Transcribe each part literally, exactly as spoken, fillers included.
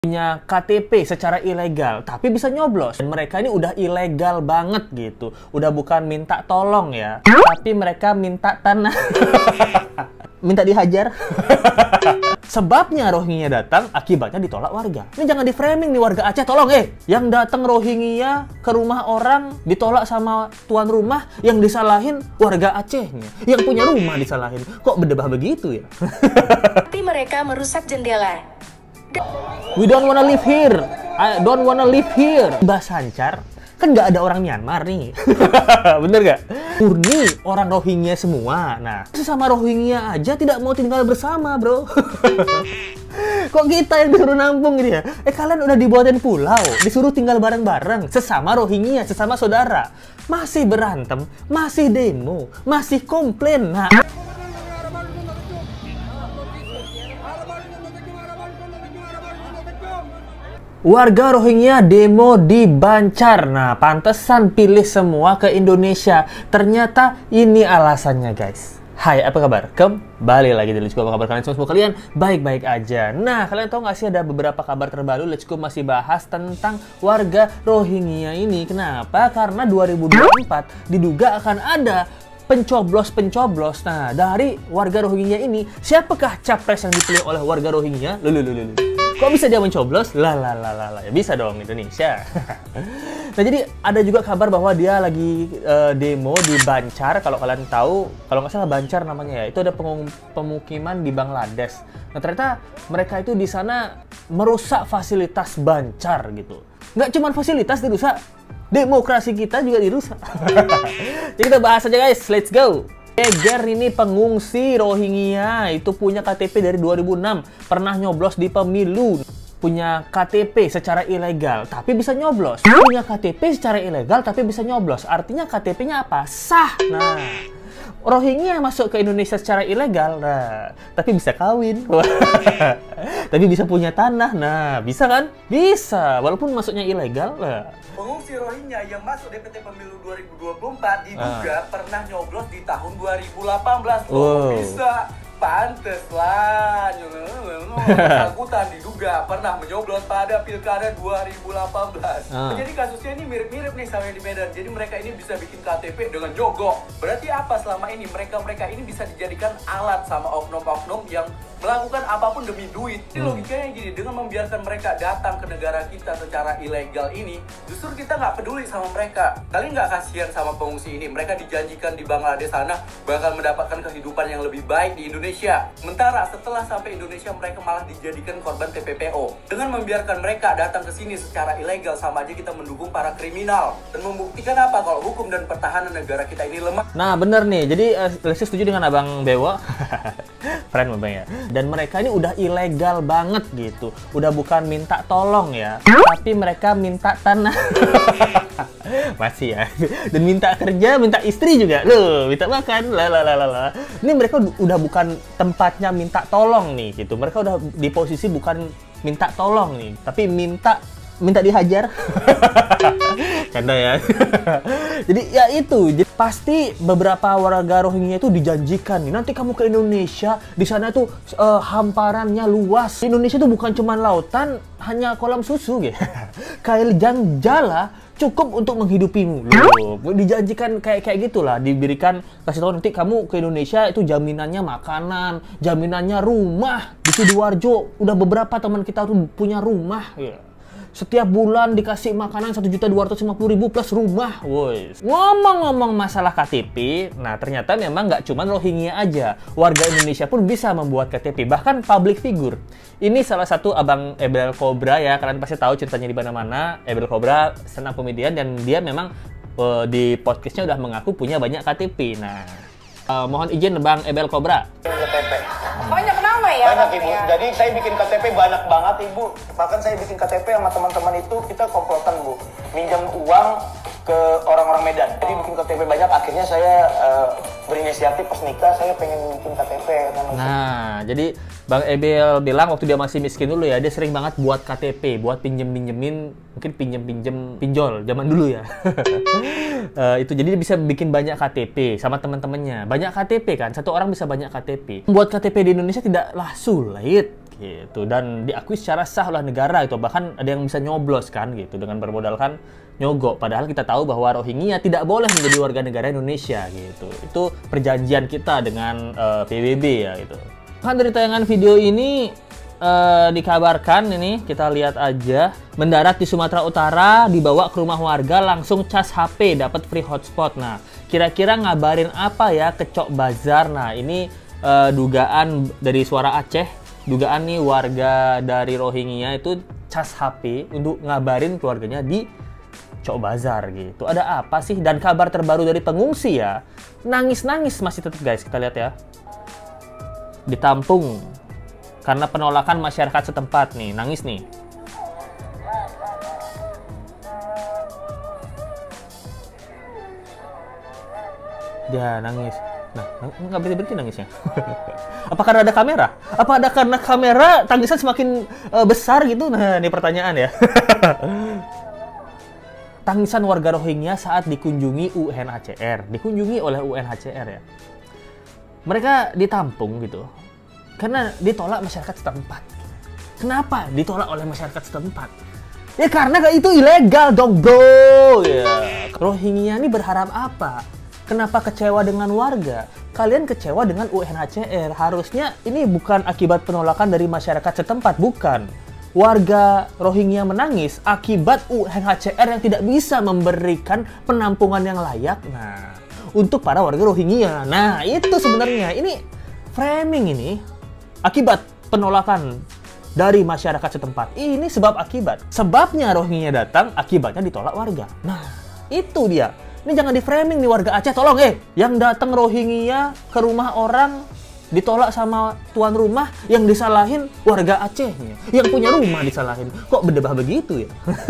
punya K T P secara ilegal tapi bisa nyoblos, dan mereka ini udah ilegal banget gitu, udah bukan minta tolong ya, tapi mereka minta tanah minta dihajar. Sebabnya Rohingya datang, akibatnya ditolak warga. Ini jangan di framing nih warga Aceh, tolong eh yang datang Rohingya ke rumah orang ditolak sama tuan rumah, yang disalahin warga Acehnya, yang punya rumah disalahin. Kok berdebah begitu ya? Tapi mereka merusak jendela. We don't wanna live here. I don't wanna live here. Bahasa Sancar, kan nggak ada orang Myanmar nih. Bener nggak? Murni orang Rohingya semua. Nah, sesama Rohingya aja tidak mau tinggal bersama, bro. Kok kita yang disuruh nampung gitu ya? Eh, kalian udah dibuatin pulau, disuruh tinggal bareng-bareng, sesama Rohingya, sesama saudara. Masih berantem, masih demo, masih komplain. Nah, warga Rohingya demo di Banjar. Nah, pantesan pilih semua ke Indonesia. Ternyata ini alasannya, guys. Hai, apa kabar? Kembali lagi di Let's Go. Apa kabar kalian semua? Kalian baik-baik aja. Nah, kalian tahu nggak sih ada beberapa kabar terbaru? Let's Go masih bahas tentang warga Rohingya ini. Kenapa? Karena dua ribu dua puluh empat diduga akan ada pencoblos-pencoblos. Nah, dari warga Rohingya ini, siapakah capres yang dipilih oleh warga Rohingya? Lulu, lulu, lulu. Kok bisa dia mencoblos? Lah, lah, lah, lah, lah. Ya bisa dong, Indonesia. Nah, jadi ada juga kabar bahwa dia lagi uh, demo di Banjar. Kalau kalian tahu, kalau nggak salah Banjar namanya ya, itu ada pemukiman di Bangladesh. Nah, ternyata mereka itu di sana merusak fasilitas Banjar gitu. Nggak cuma fasilitas dirusak, demokrasi kita juga dirusak. Jadi kita bahas aja, guys. Let's go. Eger ini pengungsi Rohingya, itu punya K T P dari dua ribu enam, pernah nyoblos di pemilu, punya K T P secara ilegal tapi bisa nyoblos, punya K T P secara ilegal tapi bisa nyoblos, artinya K T P-nya apa? Sah. Nah, Rohingya masuk ke Indonesia secara ilegal, nah, tapi bisa kawin, tapi bisa punya tanah, nah, bisa kan? Bisa, walaupun masuknya ilegal. Nah. Pengungsi Rohingya yang masuk D P T Pemilu dua ribu dua puluh empat diduga ah. pernah nyoblos di tahun dua ribu delapan belas. Oh, bisa. Pantes lah, bersangkutan diduga pernah menyoblos pada pilkada dua ribu delapan belas. Ah. Jadi kasusnya ini mirip-mirip nih sama yang di Medan. Jadi mereka ini bisa bikin K T P dengan jogok. Berarti apa selama ini? Mereka-mereka ini bisa dijadikan alat sama oknum-oknum yang melakukan apapun demi duit. Ini hmm. logikanya gini, dengan membiarkan mereka datang ke negara kita secara ilegal ini, justru kita nggak peduli sama mereka. Kalian nggak kasihan sama pengungsi ini? Mereka dijanjikan di Bangladesh sana bakal mendapatkan kehidupan yang lebih baik di Indonesia. Sementara setelah sampai Indonesia, mereka malah dijadikan korban T P P O. Dengan membiarkan mereka datang ke sini secara ilegal, sama aja kita mendukung para kriminal. Dan membuktikan apa? Kalau hukum dan pertahanan negara kita ini lemah. Nah, bener nih. Jadi, uh, Lesti setuju dengan Abang Bewo. Friend Bang ya. Dan mereka ini udah ilegal banget gitu. Udah bukan minta tolong ya, tapi mereka minta tanah. Masih ya. Dan minta kerja, minta istri juga. Loh, minta makan. Lalalala. Ini mereka udah bukan tempatnya minta tolong nih gitu. Mereka udah di posisi bukan minta tolong nih, tapi minta minta dihajar. Canda ya. Jadi ya itu, jadi pasti beberapa warga Rohingya itu dijanjikan nih, nanti kamu ke Indonesia, di sana tuh uh, hamparannya luas. Di Indonesia tuh bukan cuma lautan, hanya kolam susu gitu. Kayak jala cukup untuk menghidupimu. Loh, dijanjikan kayak kayak gitulah, diberikan, kasih tahu nanti kamu ke Indonesia itu jaminannya makanan, jaminannya rumah. Di Sidoarjo udah beberapa teman kita tuh punya rumah ya. Setiap bulan dikasih makanan satu juta dua ratus lima puluh ribu plus rumah. Woi. Ngomong-ngomong masalah K T P, nah ternyata memang nggak cuma Rohingya aja. Warga Indonesia pun bisa membuat K T P, bahkan public figure. Ini salah satu Abang Ebel Cobra ya, kalian pasti tahu ceritanya di mana-mana. Ebel Cobra stand up comedian, dan dia memang uh, di podcastnya udah mengaku punya banyak K T P. Nah, uh, mohon izin Bang Ebel Cobra. K T P. Banyak nama ya? Banyak Ibu. Ya. Jadi saya bikin K T P banyak banget Ibu. Bahkan saya bikin K T P sama teman-teman itu kita komplotan Bu. Minjam uang ke orang-orang Medan. Jadi bikin K T P banyak. Akhirnya saya uh, berinisiatif pas nikah saya pengen bikin K T P. Nah, jadi Bang Ebel bilang waktu dia masih miskin dulu ya, dia sering banget buat K T P, buat pinjem-pinjemin, mungkin pinjem-pinjem pinjol zaman dulu ya. uh, itu jadi dia bisa bikin banyak K T P sama teman-temannya. Banyak K T P kan, satu orang bisa banyak K T P. Membuat K T P di Indonesia tidaklah sulit gitu, dan diakui secara sah oleh negara itu, bahkan ada yang bisa nyoblos kan gitu dengan bermodalkan nyogok, padahal kita tahu bahwa Rohingya tidak boleh menjadi warga negara Indonesia gitu. Itu perjanjian kita dengan uh, P B B ya gitu. Kan dari tayangan video ini uh, dikabarkan, ini kita lihat aja, mendarat di Sumatera Utara, dibawa ke rumah warga, langsung cas H P, dapat free hotspot. Nah, kira-kira ngabarin apa ya ke Cok Bazar? Nah, ini Uh, dugaan dari Suara Aceh, dugaan nih warga dari Rohingya itu cas H P untuk ngabarin keluarganya di Cok Bazar gitu. Ada apa sih? Dan kabar terbaru dari pengungsi ya, nangis-nangis masih tetap guys, kita lihat ya. Ditampung karena penolakan masyarakat setempat nih, nangis nih. Dia nangis. Nah, nggak berhenti-berhenti nangisnya. Apa karena ada kamera? Apa ada karena kamera tangisan semakin uh, besar gitu? Nah, ini pertanyaan ya. Tangisan warga Rohingya saat dikunjungi U N H C R. Dikunjungi oleh U N H C R ya. Mereka ditampung gitu. Karena ditolak masyarakat setempat. Kenapa ditolak oleh masyarakat setempat? Ya karena itu ilegal dong bro. Ya. Rohingya ini berharap apa? Kenapa kecewa dengan warga? Kalian kecewa dengan U N H C R. Harusnya ini bukan akibat penolakan dari masyarakat setempat, bukan. Warga Rohingya menangis akibat U N H C R yang tidak bisa memberikan penampungan yang layak. Nah, untuk para warga Rohingya. Nah, itu sebenarnya ini framing ini akibat penolakan dari masyarakat setempat. Ini sebab akibat. Sebabnya Rohingya datang, akibatnya ditolak warga. Nah, itu dia. Ini jangan di-framing nih warga Aceh, tolong eh. Yang datang Rohingya ke rumah orang, ditolak sama tuan rumah, yang disalahin warga Acehnya. Yang punya rumah disalahin. Kok berdebah begitu ya?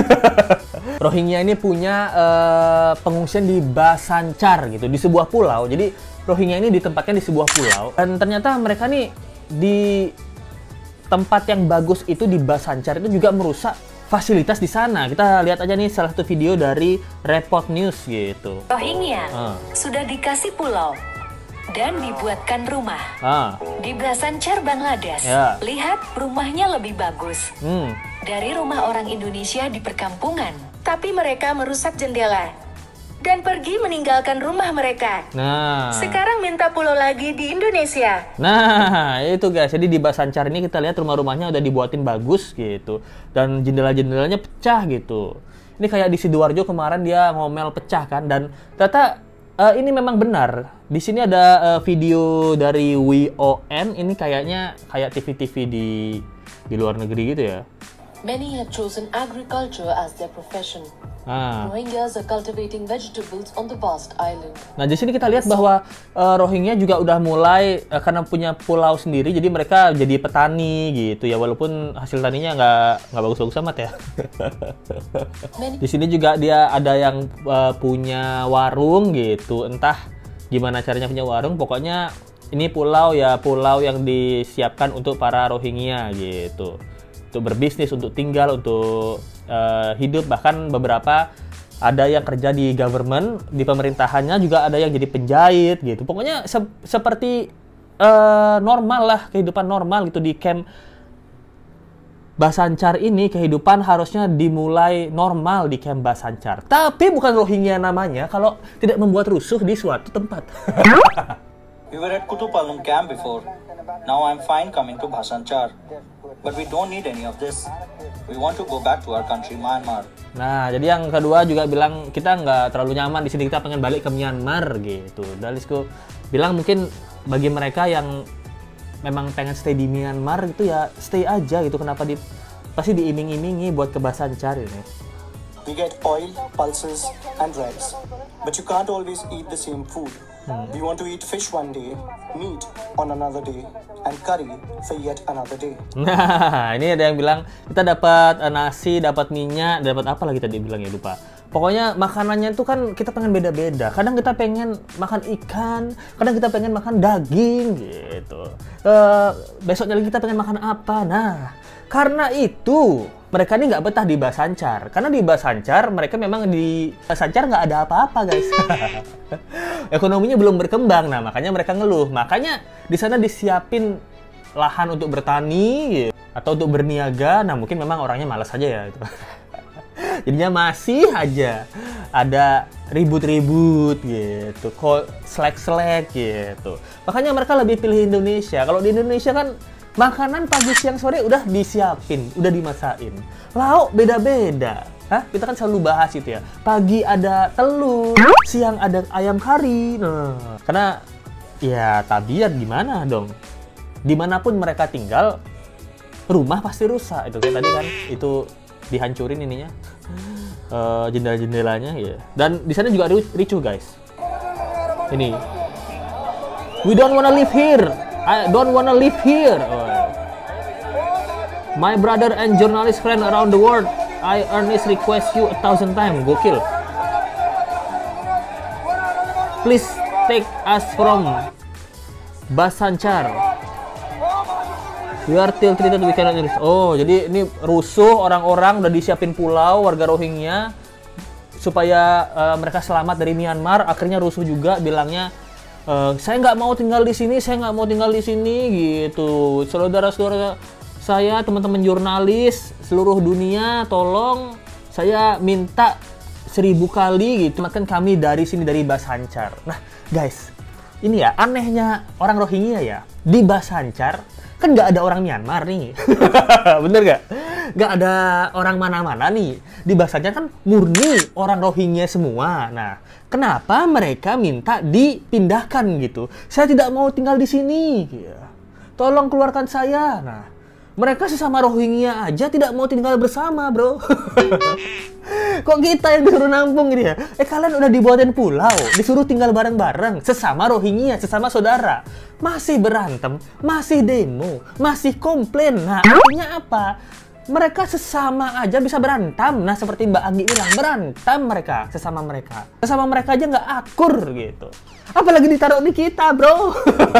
Rohingya ini punya uh, pengungsian di Basanchar gitu, di sebuah pulau. Jadi Rohingya ini ditempatkan di sebuah pulau. Dan ternyata mereka nih di tempat yang bagus itu di Basanchar itu juga merusak fasilitas di sana. Kita lihat aja nih salah satu video dari Report News gitu. Rohingya Ah. sudah dikasih pulau dan dibuatkan rumah. Ah. Di Basanchar, Bangladesh. Ya. Lihat, rumahnya lebih bagus Hmm. dari rumah orang Indonesia di perkampungan. Tapi mereka merusak jendela dan pergi meninggalkan rumah mereka. Nah. Sekarang minta pulau lagi di Indonesia. Nah, itu guys. Jadi di Basanchar ini kita lihat rumah-rumahnya udah dibuatin bagus gitu. Dan jendela-jendelanya pecah gitu. Ini kayak di Sidoarjo kemarin dia ngomel pecah kan. Dan ternyata uh, ini memang benar. Di sini ada uh, video dari W O N. Ini kayaknya kayak T V-T V di di luar negeri gitu ya. Many have chosen agriculture as their profession. Nah. Rohingyas are cultivating vegetables on the vast island. Nah, di sini kita lihat bahwa uh, Rohingya juga udah mulai uh, karena punya pulau sendiri, jadi mereka jadi petani gitu ya, walaupun hasil taninya nggak nggak bagus-bagus amat ya. Di sini juga dia ada yang uh, punya warung gitu, entah gimana caranya punya warung, pokoknya ini pulau ya pulau yang disiapkan untuk para Rohingya gitu. Untuk berbisnis, untuk tinggal, untuk uh, hidup, bahkan beberapa ada yang kerja di government, di pemerintahannya juga ada yang jadi penjahit gitu. Pokoknya se seperti uh, normal lah, kehidupan normal gitu di camp Basanchar ini. Kehidupan harusnya dimulai normal di camp Basanchar. Tapi bukan Rohingya namanya kalau tidak membuat rusuh di suatu tempat. We were at Kutupalong camp before. Now I'm fine coming to Basanchar. But we don't need any of this. We want to go back to our country, Myanmar. Nah, jadi yang kedua juga bilang kita nggak terlalu nyaman di sini, kita pengen balik ke Myanmar gitu. Dalisku bilang mungkin bagi mereka yang memang pengen stay di Myanmar gitu ya stay aja gitu. Kenapa di pasti diiming-imingi buat ke Basanchar ini. We get oil, pulses, and rice. But you can't always eat the same food. Hmm. We want to eat fish one day, meat on another day, and curry for yet another day. Nah, ini ada yang bilang kita dapat uh, nasi, dapat minyak, dapat apa lagi tadi bilang ya lupa. Pokoknya makanannya itu kan kita pengen beda-beda. Kadang kita pengen makan ikan, kadang kita pengen makan daging gitu. Uh, besoknya lagi kita pengen makan apa. Nah, karena itu mereka ini nggak betah di Basanchar. Karena di Basanchar mereka memang di Basanchar nggak ada apa-apa guys. Ekonominya belum berkembang. Nah, makanya mereka ngeluh. Makanya di sana disiapin lahan untuk bertani gitu. atau untuk berniaga. Nah mungkin memang orangnya malas aja ya itu. Jadinya masih aja ada ribut-ribut gitu, kok selek-selek gitu. Makanya mereka lebih pilih Indonesia. Kalau di Indonesia kan makanan pagi, siang, sore udah disiapin, udah dimasakin. Lauk beda-beda. Hah? Kita kan selalu bahas itu ya. Pagi ada telur, siang ada ayam kari. Nah, karena ya tabiat gimana dong. Dimanapun mereka tinggal, rumah pasti rusak. Itu kayak tadi kan, itu dihancurin ininya, uh, jendela-jendelanya ya. Dan di sana juga ricuh guys. Ini, we don't wanna live here. I don't wanna live here. Oh. My brother and journalist friend around the world, I earnestly request you a thousand times. Gokil. Please take us from Basanchar. We are still treated we cannot. Oh, jadi ini rusuh, orang-orang udah disiapin pulau warga Rohingya supaya uh, mereka selamat dari Myanmar. Akhirnya rusuh juga, bilangnya uh, saya nggak mau tinggal di sini, saya nggak mau tinggal di sini gitu. Saudara-saudara saya, teman-teman jurnalis seluruh dunia, tolong saya minta seribu kali gitu, makan kami dari sini, dari Basanchar. Nah, guys, ini ya anehnya orang Rohingya ya, di Basanchar kan nggak ada orang Myanmar nih, bener nggak? Nggak ada orang mana-mana nih. Di Basanchar kan murni orang Rohingya semua. Nah, kenapa mereka minta dipindahkan gitu? Saya tidak mau tinggal di sini. Tolong keluarkan saya. Nah, mereka sesama Rohingya aja tidak mau tinggal bersama, bro. Kok kita yang disuruh nampung gitu ya? Eh, kalian udah dibuatin pulau, disuruh tinggal bareng-bareng, sesama Rohingya, sesama saudara. Masih berantem, masih demo, masih komplain. Nah, artinya apa? Mereka sesama aja bisa berantem. Nah, seperti Mbak Anggi bilang, berantem mereka, sesama mereka. Sesama mereka aja nggak akur gitu. Apalagi ditaruh di kita, bro.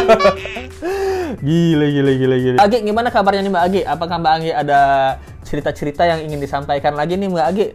Gila, gila, gila, gila. Agi, gimana kabarnya nih Mbak Agi? Apakah Mbak Agi ada cerita-cerita yang ingin disampaikan lagi nih Mbak Agi?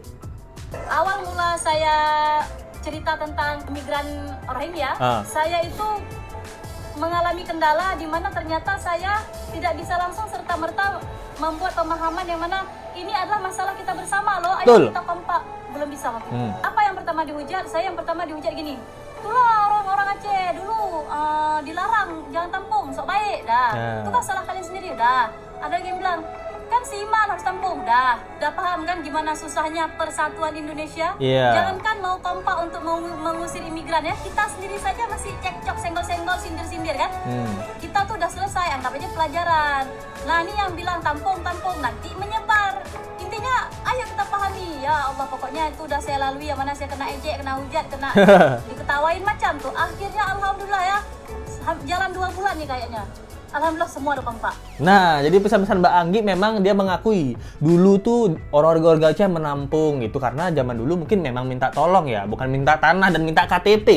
Awal mula saya cerita tentang migran Rohingya, ah. saya itu mengalami kendala di mana ternyata saya tidak bisa langsung serta-merta membuat pemahaman yang mana ini adalah masalah kita bersama loh, ayo Betul. kita kompak. Belum bisa waktu hmm. Apa yang pertama dihujat? Saya yang pertama dihujat gini, itulah orang-orang Aceh dulu uh, dilarang jangan tampung, sok baik dah. Yeah. Itu kan salah kalian sendiri dah. Ada lagi yang bilang, kan si Iman harus tampung dah. Udah paham kan gimana susahnya persatuan Indonesia? Yeah. Jangankan mau kompak untuk mau mengusir imigran ya, kita sendiri saja masih cekcok, senggol-senggol, sindir-sindir kan? Hmm. Kita tuh udah selesai, anggap aja pelajaran. Nah ini yang bilang tampung-tampung nanti menyebar. Intinya ayo kita pahami. Ya Allah, pokoknya itu udah saya lalui, yang mana saya kena ejek, kena hujat, kena diketawain macam tuh. Akhirnya alhamdulillah ya, jalan dua bulan nih kayaknya. Alhamdulillah semua ada kompak. Nah, jadi pesan-pesan Mbak Anggi memang dia mengakui dulu tuh orang-orang Aceh menampung gitu karena zaman dulu mungkin memang minta tolong ya, bukan minta tanah dan minta K T P.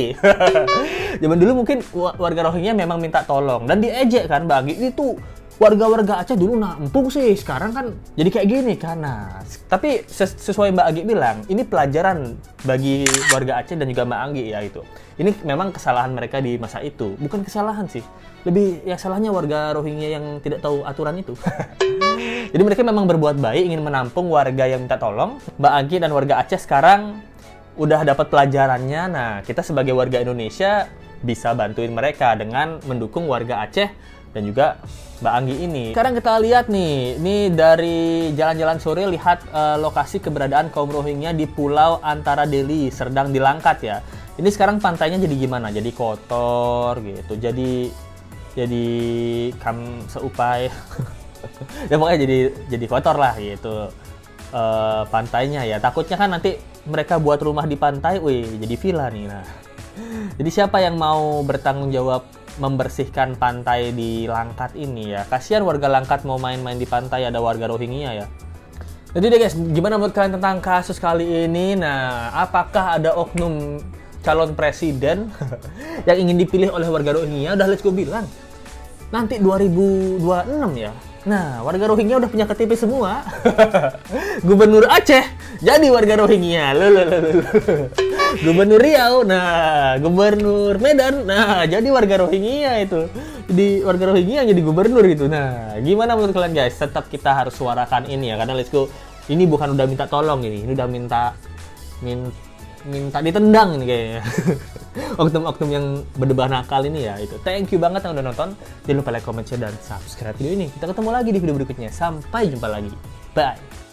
Zaman dulu mungkin warga Rohingya memang minta tolong dan diejek kan Mbak Anggi, itu warga-warga Aceh dulu nampung sih, sekarang kan jadi kayak gini kan. Nah, tapi ses sesuai Mbak Anggi bilang, ini pelajaran bagi warga Aceh dan juga Mbak Anggi ya itu. Ini memang kesalahan mereka di masa itu, bukan kesalahan sih. Lebih ya salahnya warga Rohingya yang tidak tahu aturan itu. Jadi mereka memang berbuat baik, ingin menampung warga yang minta tolong. Mbak Anggi dan warga Aceh sekarang udah dapat pelajarannya. Nah, kita sebagai warga Indonesia bisa bantuin mereka dengan mendukung warga Aceh dan juga Mbak Anggi ini. Sekarang kita lihat nih, ini dari jalan-jalan sore lihat uh, lokasi keberadaan kaum Rohingya di Pulau Antara Deli, Serdang di Langkat ya. Ini sekarang pantainya jadi gimana? Jadi kotor gitu. Jadi jadi kam seupai. Ya pokoknya jadi jadi kotor lah gitu. Uh, pantainya ya. Takutnya kan nanti mereka buat rumah di pantai, wih jadi villa nih. Nah. Jadi siapa yang mau bertanggung jawab membersihkan pantai di Langkat ini ya? Kasihan warga Langkat mau main-main di pantai, ada warga Rohingya ya. Jadi deh guys, gimana menurut kalian tentang kasus kali ini? Nah, apakah ada oknum calon presiden yang ingin dipilih oleh warga Rohingya? Udah let's go bilang nanti dua ribu dua puluh enam ya. Nah, warga Rohingya udah punya K T P semua. Gubernur Aceh jadi warga Rohingya. Loh, loh, loh, loh. Gubernur Riau, nah Gubernur Medan, nah jadi warga Rohingya itu, di warga Rohingya jadi gubernur itu. Nah, gimana menurut kalian guys? Tetap kita harus suarakan ini ya, karena let's go, ini bukan udah minta tolong ini, ini udah minta min, minta ditendang ini kayaknya. Oknum-oknum yang berdebar nakal ini ya itu. Thank you banget yang udah nonton. Jangan lupa like, comment, share, dan subscribe video ini. Kita ketemu lagi di video berikutnya. Sampai jumpa lagi. Bye.